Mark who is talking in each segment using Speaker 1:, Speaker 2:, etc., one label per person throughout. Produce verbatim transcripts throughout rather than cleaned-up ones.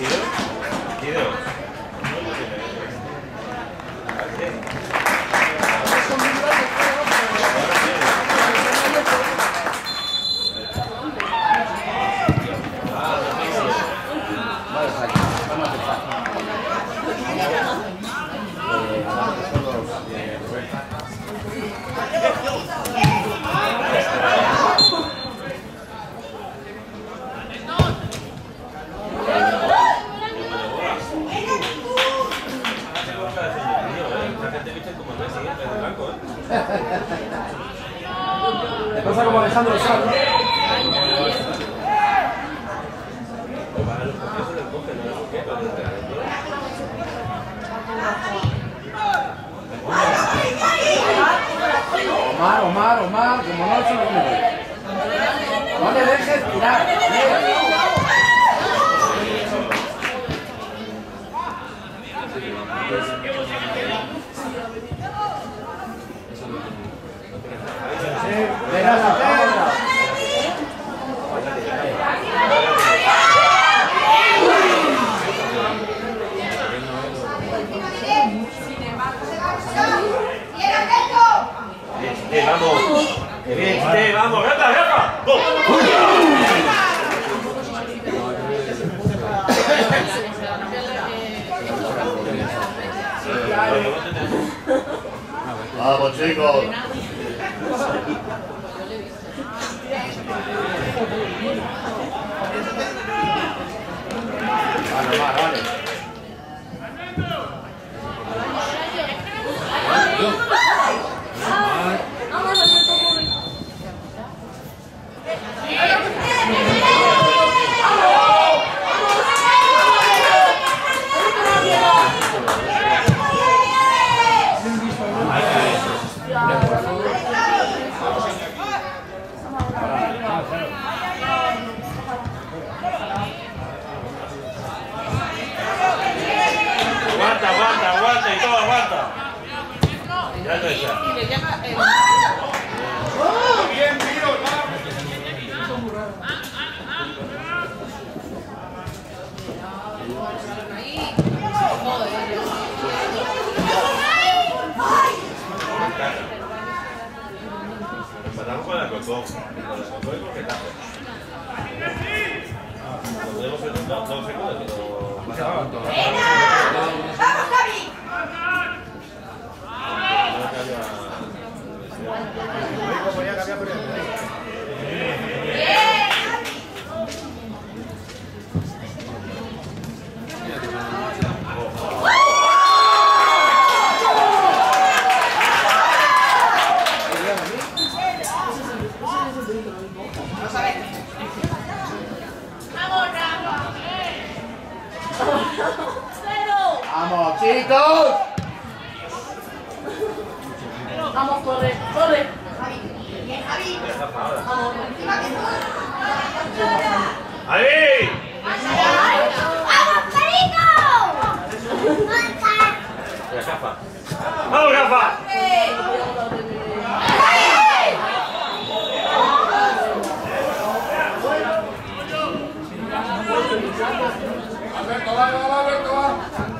Speaker 1: Le pasa como Alejandro Sanz. Omar, Omar, Omar, como no se lo mueve. No le dejes tirar. Venga la pedra.
Speaker 2: Eh, vamos. Eh, vamos, venga, venga.
Speaker 3: Vamos, chicos. Vale, vale, vale.
Speaker 2: Aguanta, aguanta, aguanta y todo, aguanta. Ya está.
Speaker 4: Y le llama el...
Speaker 3: Bien, tío,
Speaker 4: ahí.
Speaker 2: Empatamos con la Cocó. Con la Cocó y con Getafe. Nos podemos hacer un dos segundos, pero pasaba todo.
Speaker 5: ¡Vamos, Javi!
Speaker 3: ¡Vamos, chicos!
Speaker 4: Vamos, corre, corre.
Speaker 5: Bien, Javi.
Speaker 4: Vamos.
Speaker 2: ¡Ahí!
Speaker 5: ¡Vamos, Perico!
Speaker 2: La Gafa. ¡Vamos, Gafa!
Speaker 3: Alberto, va, va, Alberto, va.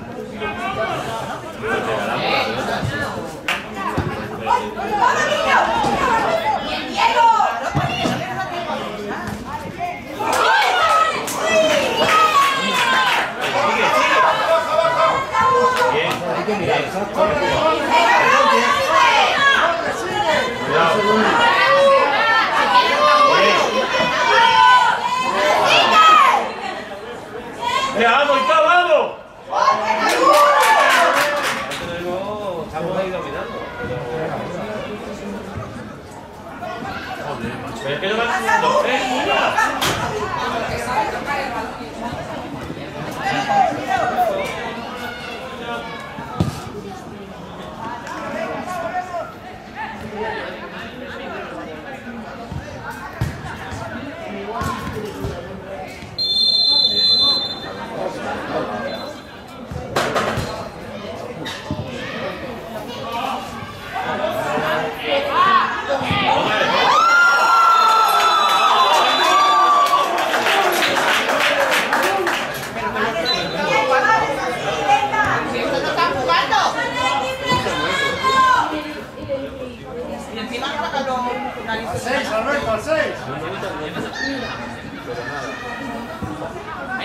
Speaker 5: ¡Vamos, niño! ¡Bien, Diego!
Speaker 1: Hay que mirar, ¿sabes?
Speaker 2: ¡Vamos, y todo, vamos!
Speaker 6: Estamos ahí dominando.
Speaker 2: Pero es que no van haciendo, ¿eh?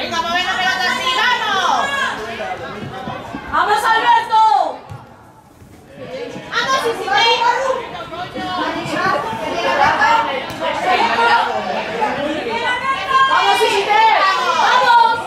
Speaker 4: Venga, mueve la pelota así, vamos.
Speaker 5: ¡Vamos, Alberto! ¡Vamos, Isabel! ¡Vamos, Isabel! ¡Vamos!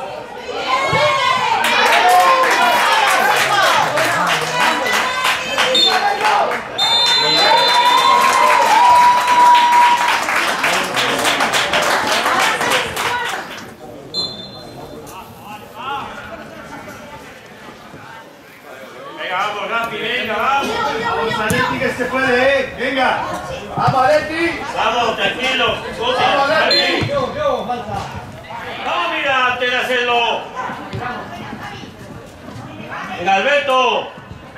Speaker 2: Venga, vamos, Rafi, venga, vamos.
Speaker 3: Vamos, Aleti, que se puede, ¿eh? Venga.
Speaker 1: Vamos, Aleti.
Speaker 2: Vamos, tranquilo. Guti,
Speaker 1: Vamos,
Speaker 2: Javi.
Speaker 1: Aleti.
Speaker 2: Vamos, mira, antes de hacerlo. Venga, Alberto.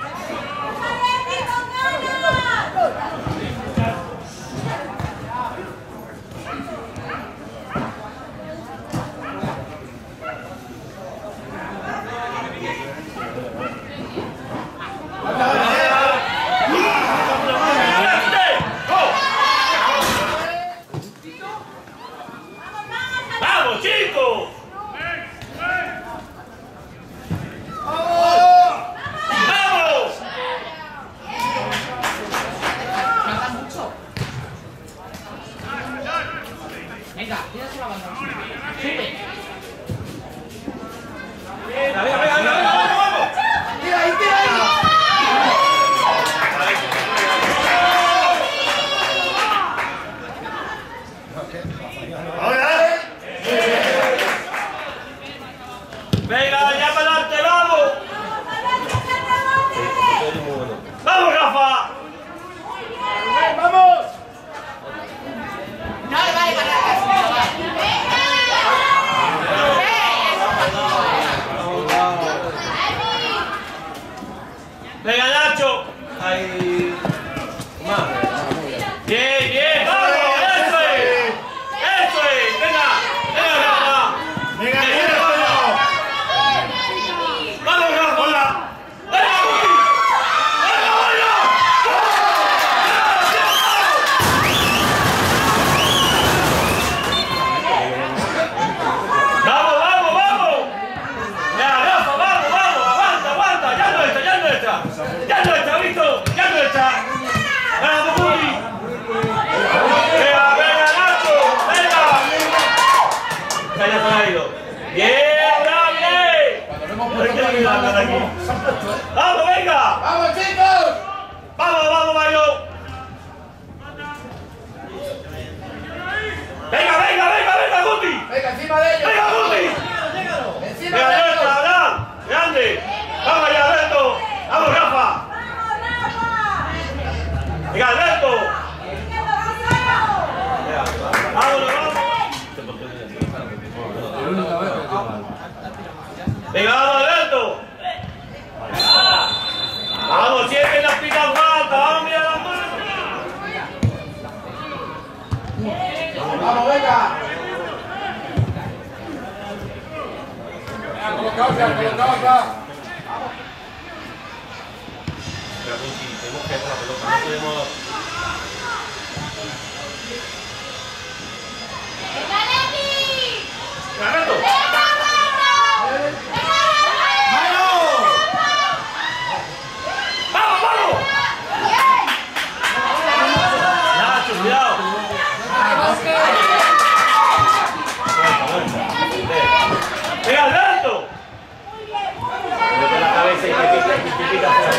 Speaker 2: ¡Vamos, chicos! ¡Vamos!
Speaker 4: Falta mucho. Venga, tienes la banda. Sube.
Speaker 2: Venga, venga, venga, venga, vamos, vamos.
Speaker 1: Tira ahí, tira ahí.
Speaker 3: Ahora.
Speaker 2: Venga, ya para adelante, vamos. ¡Vamos, Rafa!
Speaker 1: Vamos.
Speaker 4: No le vale para acá. No vale.
Speaker 2: Venga, Nacho. Ahí. Más. Bien, bien, vamos. Eso es. Eso es. Venga. Venga, Rafa.
Speaker 3: Venga, venga, vamos.
Speaker 2: Vamos, Rafa. Venga, Guti. Venga, venga. Vamos, vamos, vamos. Ya, Rafa, vamos, vamos. Aguanta, aguanta. Ya no está, ya no está. Ya no está, ¿visto? Ya no está. Vamos, Guti. Venga, venga, Nacho. Venga. Ya, ya se ha ido. Bien, bravo, bien.
Speaker 1: Cuando no hemos
Speaker 2: Hay que
Speaker 1: puesto
Speaker 2: ayudar
Speaker 1: para
Speaker 2: aquí.
Speaker 1: aquí.
Speaker 2: ¡Vamos, venga!
Speaker 1: Vamos, chicos.
Speaker 2: ¡Vamos, vamos, Mario! ¡Venga, venga, venga, venga, Guti!
Speaker 1: Venga, encima de ellos.
Speaker 2: ¡Venga, Guti!
Speaker 1: Encima
Speaker 2: ¡Venga,
Speaker 1: de
Speaker 2: Alberto,
Speaker 1: ellos.
Speaker 2: Abraham! ¡Grande! ¡Vamos allá, Alberto! ¡Vamos, Rafa! ¡Venga, Alberto! ¡Vámonos, vamos! ¡Venga, vamos, Alberto! ¡Vamos, siempre las pitas falta! ¡Vamos, mira las manos!
Speaker 1: Vamos, venga.
Speaker 3: Colocaos ya, colocaos ya.
Speaker 6: Tenemos que hacer la pelota, no podemos...
Speaker 2: ¡Alberto! ¡Vamos, vamos! Nacho, cuidado. ¡Venga, Alberto!
Speaker 6: Mete la cabeza y te pica, y te pica hacia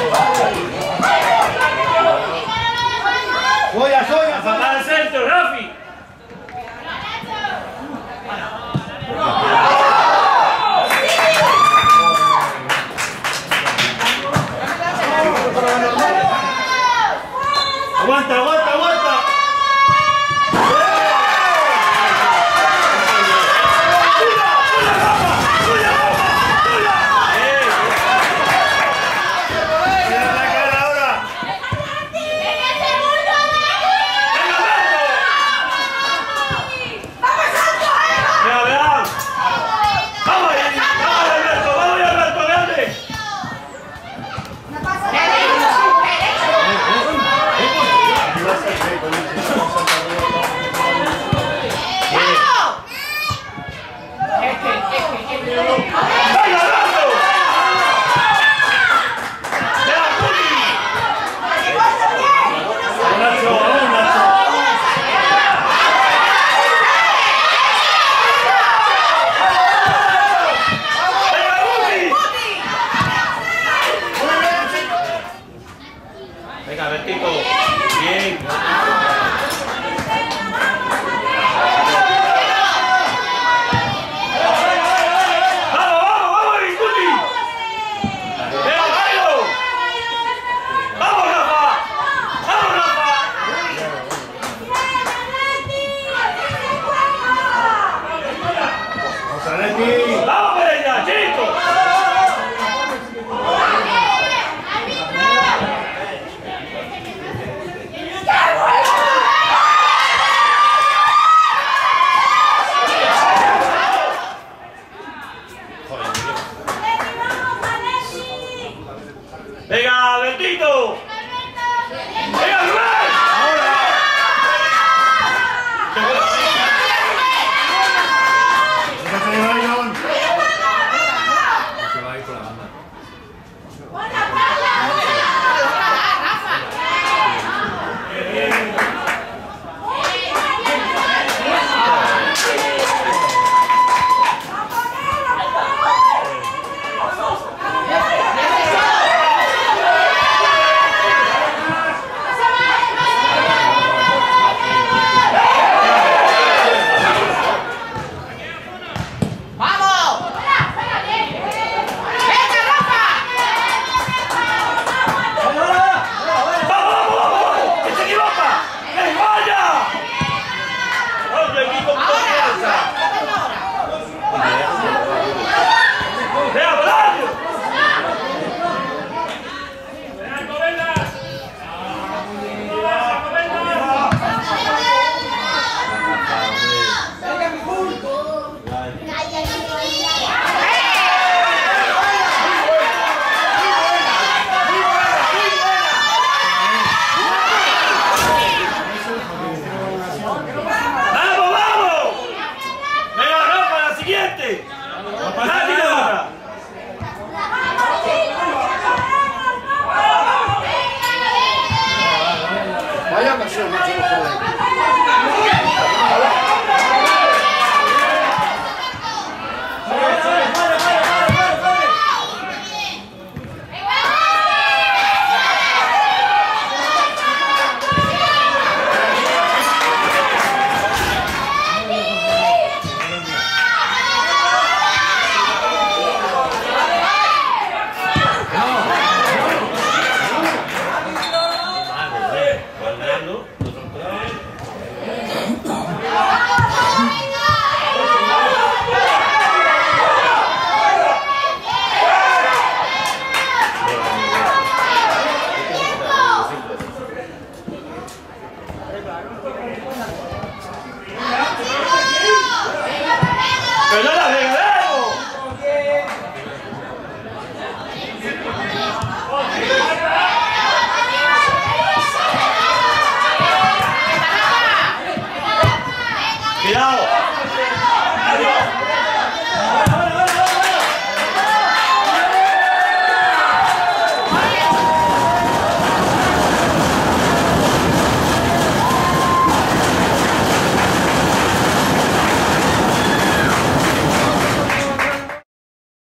Speaker 3: Soya, soya,
Speaker 2: ¡A sacar el centro, Rafi! ¡Aguanta, aguanta, aguanta! ¡Cuida, cuida, Rafa! ¡Cuida! ¡Venga, Nacho! ¡Venga, Cuti! ¡Vamos, Nacho! ¡Vamos, Nacho! ¡Venga, Cuti! Venga, Bertito. Bien. ¡Vamos por ella, chicos! ¡Venga, Bertito! ¡Venga,